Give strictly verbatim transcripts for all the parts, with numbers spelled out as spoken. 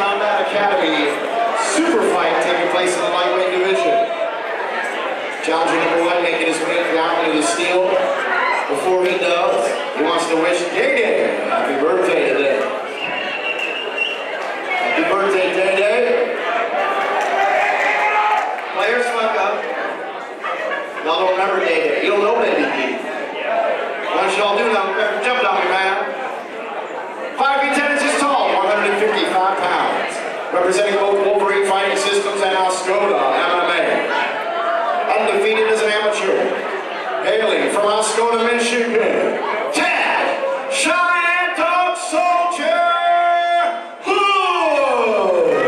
Combat Academy super fight taking place in the lightweight division. Challenger number one making his way down into the steel. Before he does, he wants to wish Day Day happy birthday today. Happy birthday, Day Day. Players, fuck up. Y'all don't remember Day Day. You don't know Baby D. Why don't y'all do that? Jump on me, man. five feet ten inches tall, one hundred fifty-five pounds. Representing both Wolverine Fighting Systems and Oscoda M M A. Undefeated as an amateur. Hailing from Oscoda, Michigan. Chad Cheyenne Dog Soldier Hood!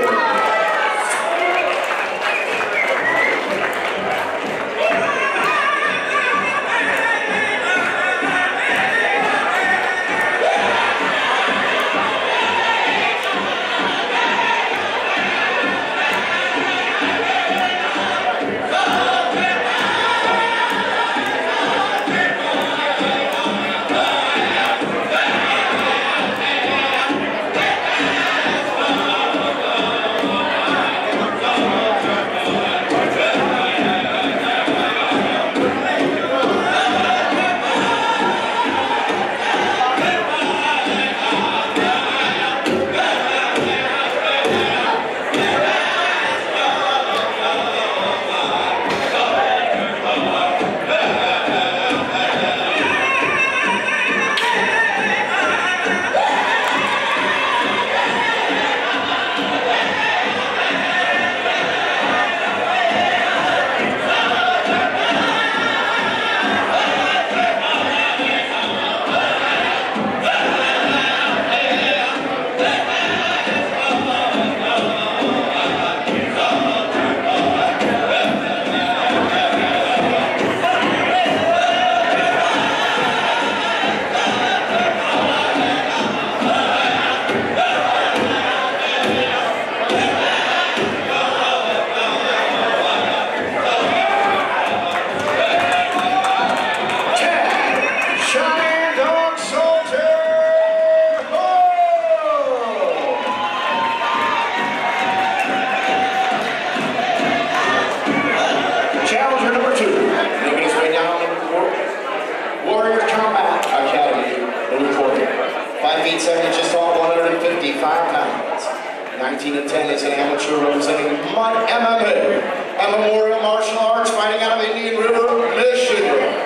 seven inches tall, one hundred fifty-five pounds. nineteen and ten is an amateur representing M M A, a Memorial Martial Arts, fighting out of Indian River, Michigan.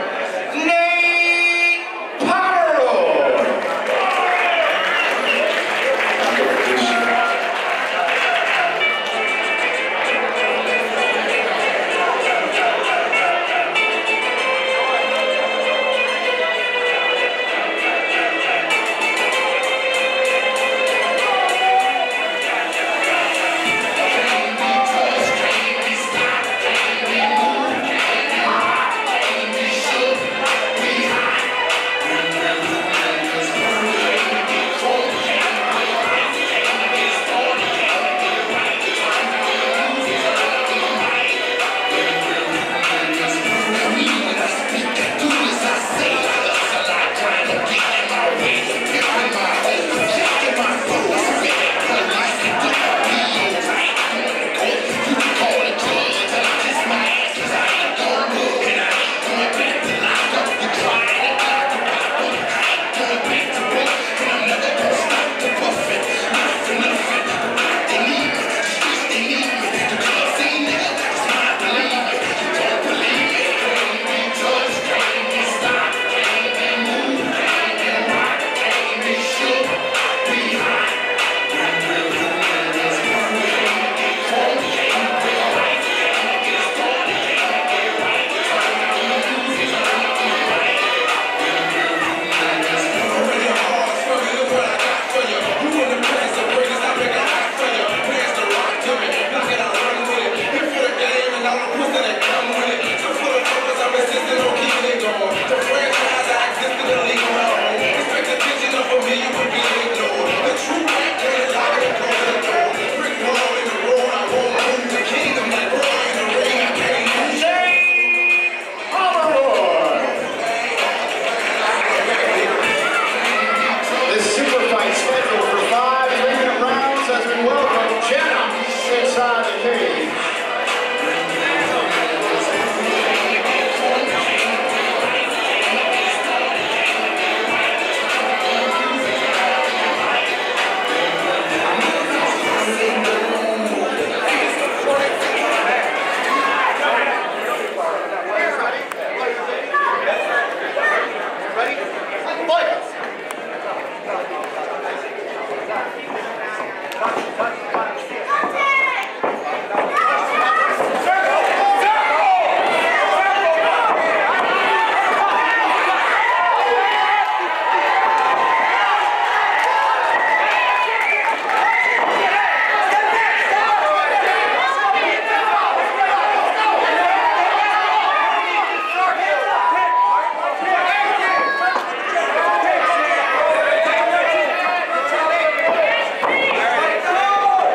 Nate Pomeroy! Go!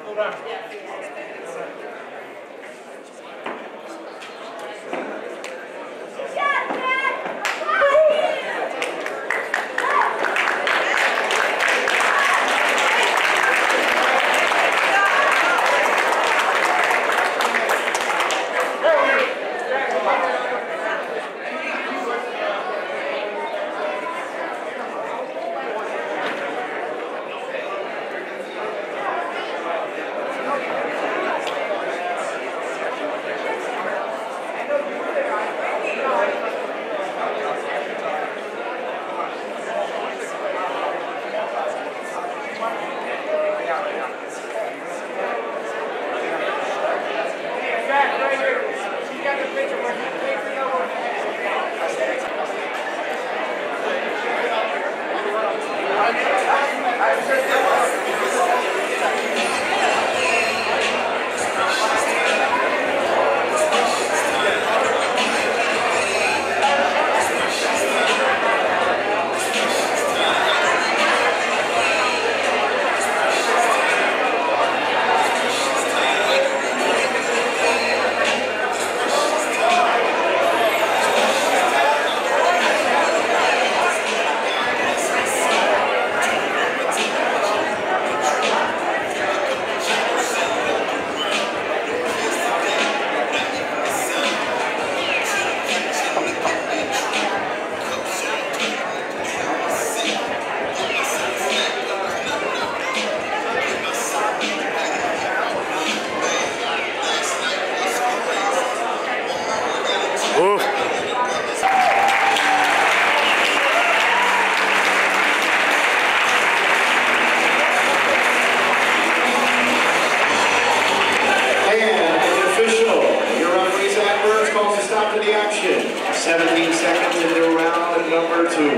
seventeen seconds into round number two.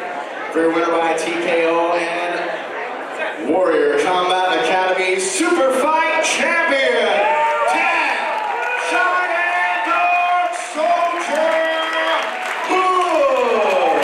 For winner by T K O and Warrior Combat Academy Super Fight Champion, Ted Cheyenne Dog Soldier Hood.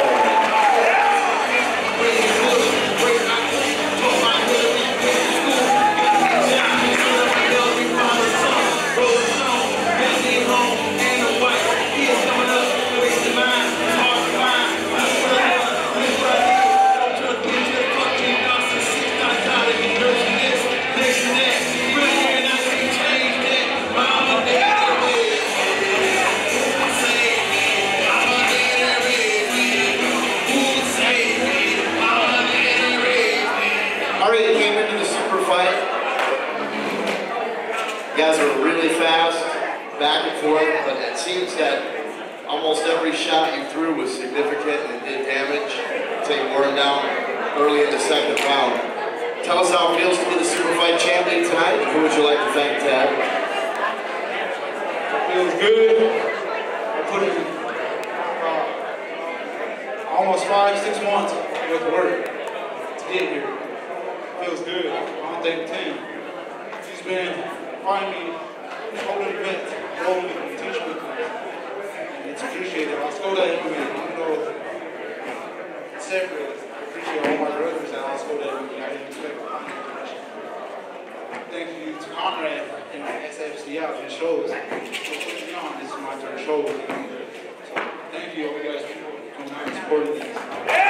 Already came into the super fight. You guys were really fast, back and forth, but it seems that almost every shot you threw was significant and did damage until you wore it down early in the second round. Tell us how it feels to be the super fight champion tonight, and who would you like to thank, Ted? It feels good. I put in uh, almost five, six months worth of work to get here. Feels good. I want to thank the team. She's been fighting me, holding the event, rolling with me, teaching with me. And it's appreciated. I was told that every week, even though it's separate. I appreciate all my brothers that I was told that every week. I didn't expect it. Thank you to Conrad and S F C out for the shows. So put me on. This is my third show. So thank you, all you guys, for coming out and supporting these.